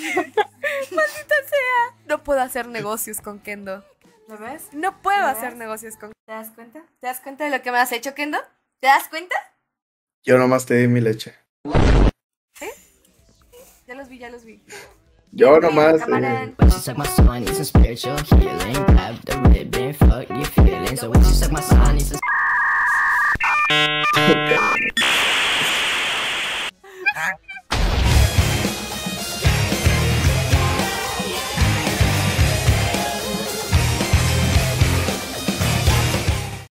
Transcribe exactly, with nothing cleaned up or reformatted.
Maldita sea. No puedo hacer negocios con Kendo. ¿Lo ves? No puedo ¿Lo hacer ves? negocios con... ¿Te das cuenta? ¿Te das cuenta de lo que me has hecho, Kendo? ¿Te das cuenta? Yo nomás te di mi leche. ¿Eh? Ya los vi, ya los vi. Yo nomás. Cámara. Eh, When she suck my son, need some spiritual healing. Grab the ribbon, fuck your feelings. So when she suck my son, need some. eh.